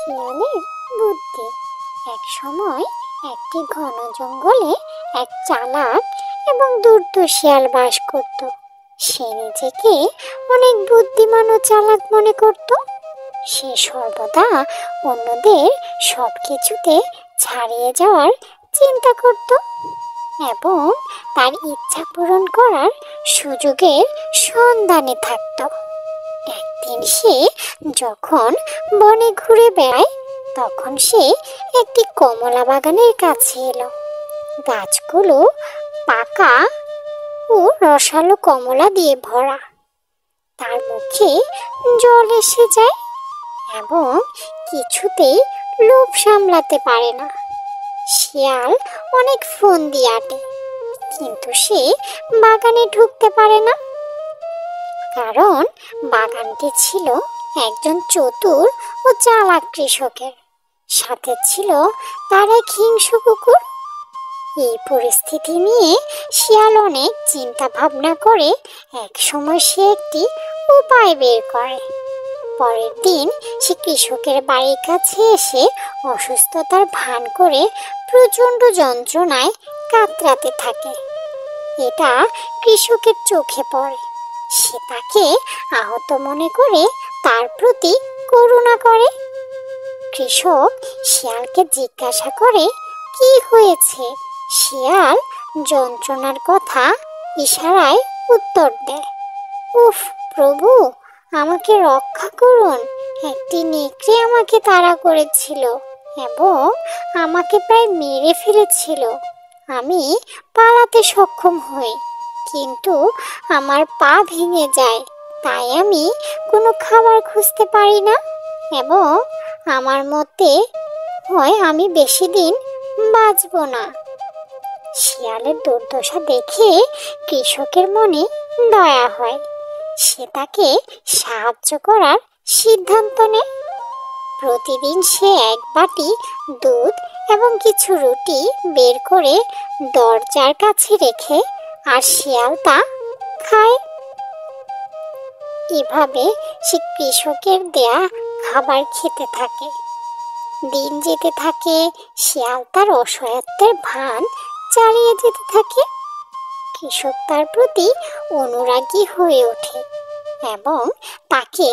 শিয়ালের বুদ্ধি। এক সময় একটি ঘন জঙ্গলে এক চালাক এবং ধূর্ত শিয়াল বাস করত। সে নিজেকে অনেক বুদ্ধিমান ও চালাক মনে করত। সে সর্বদা অন্যদের সবকিছুতে ছাড়িয়ে যাওয়ার চিন্তা করত এবং তার ইচ্ছা পূরণ করার সুযোগের সন্ধানে থাকত। একদিন সে যখন বনে ঘুরে বেড়ায় তখন সে একটি কমলা বাগানের কাছে এলো। গাছগুলো পাকা ও রসালো কমলা দিয়ে ভরা। তার মুখে জল এসে যায় এবং কিছুতেই লোভ সামলাতে পারে না। শিয়াল অনেক ফন্দি আটে, কিন্তু সে বাগানে ঢুকতে পারে না, কারণ বাগানটি ছিল একজন চতুর ও চালাক কৃষকের, সাথে ছিল তার এক হিংস্র কুকুর। এই পরিস্থিতি নিয়ে শিয়াল অনেক চিন্তা ভাবনা করে এক সময় সে একটি উপায় বের করে। পরের দিন সে কৃষকের বাড়ির কাছে এসে অসুস্থতার ভান করে প্রচণ্ড যন্ত্রণায় কাতরাতে থাকে। এটা কৃষকের চোখে পড়ে। সে তাকে আহত মনে করে তার প্রতি করুণা করে। কৃষক শিয়ালকে জিজ্ঞাসা করে কি হয়েছে। শিয়াল যন্ত্রণার কথা ইশারায় উত্তর দেয়, উফ প্রভু, আমাকে রক্ষা করুন। একটি নেকড়ে আমাকে তাড়া করেছিল এবং আমাকে প্রায় মেরে ফেলেছিল। আমি পালাতে সক্ষম হই, কিন্তু আমার পা ভেঙে যায়, তাই আমি কোনো খাবার খুঁজতে পারি না এবং আমার মতে হয় আমি বেশি দিন বাঁচব না। শিয়ালের দুর্দশা দেখে কৃষকের মনে দয়া হয়। সে তাকে সাহায্য করার সিদ্ধান্ত নেয়। প্রতিদিন সে এক বাটি দুধ এবং কিছু রুটি বের করে দরজার কাছে রেখে আর শিয়াল তা খায়। এভাবে সে কৃষকের দেয়া খাবার খেতে থাকে। দিন যেতে থাকে, শিয়াল তার অসহায়ত্বের ভান চালিয়ে যেতে থাকে। কৃষক তার প্রতি অনুরাগী হয়ে ওঠে এবং তাকে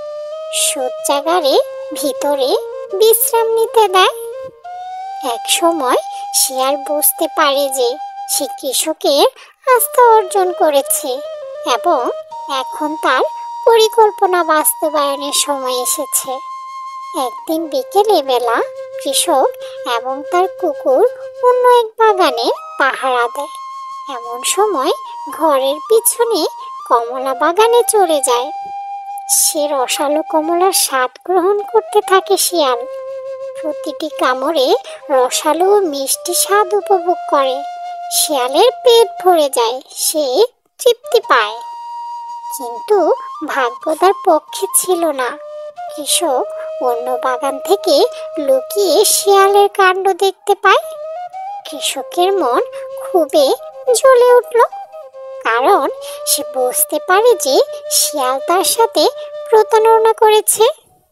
শৌচাগারের ভিতরে বিশ্রাম নিতে দেয়। এক সময় শিয়াল বুঝতে পারে যে সে কৃষকের আস্থা অর্জন করেছে এবং এখন তার পরিকল্পনা বাস্তবায়নের সময় এসেছে। একদিন বিকেলে বেলা কৃষক এবং তার কুকুর অন্য এক বাগানে পাহারা দেয়। এমন সময় ঘরের পিছনে কমলা বাগানে চলে যায়। সে রসালো কমলার স্বাদ গ্রহণ করতে থাকে। শিয়াল প্রতিটি কামড়ে রসালো ও মিষ্টি স্বাদ উপভোগ করে। শিয়ালের পেট ভরে যায়, সে তৃপ্তি পায়। কিন্তু ভাগ্য তার পক্ষে ছিল না। কৃষক অন্য বাগান থেকে লুকিয়ে শিয়ালের কাণ্ড দেখতে পায়। কৃষকের মন খুবই জ্বলে উঠল, কারণ সে বুঝতে পারে যে শিয়াল তার সাথে প্রতারণা করেছে।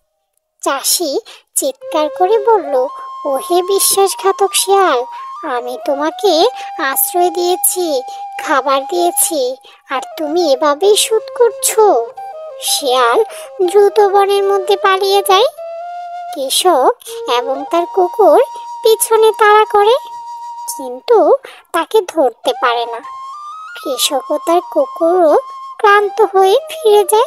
চাষি চিৎকার করে বলল, ওহে বিশ্বাসঘাতক শিয়াল, আমি তোমাকে আশ্রয় দিয়েছি, খাবার দিয়েছি, আর তুমি এভাবেই সুদ করছো। শিয়াল দ্রুত বনের মধ্যে পালিয়ে যায়। কৃষক এবং তার কুকুর পিছনে তাড়া করে, কিন্তু তাকে ধরতে পারে না। কৃষক ও তার কুকুরও ক্লান্ত হয়ে ফিরে যায়।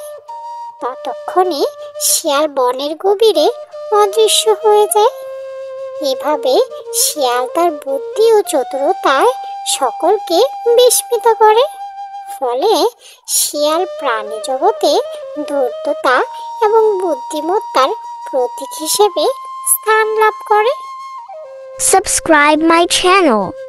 ততক্ষণে শিয়াল বনের গভীরে অদৃশ্য হয়ে যায়। এভাবে শিয়াল তার বুদ্ধি ও চতুরতায় সকলকে বিস্মিত করে। ফলে শিয়াল প্রাণী জগতে ধূর্ততা এবং বুদ্ধিমত্তার প্রতীক হিসেবে স্থান লাভ করে। Subscribe my channel.